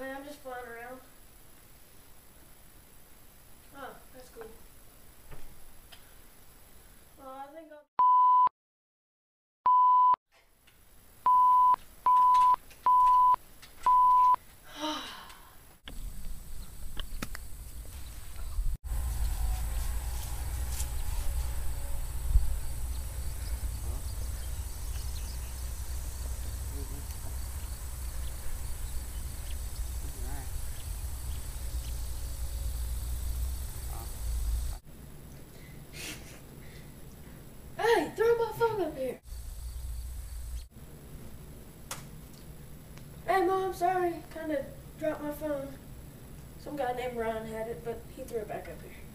man, I'm just flying around. Oh, that's cool. Well, I think I'll... Hey, throw my phone up here. Hey, Mom, sorry. Kind of dropped my phone. Some guy named Ron had it, but he threw it back up here.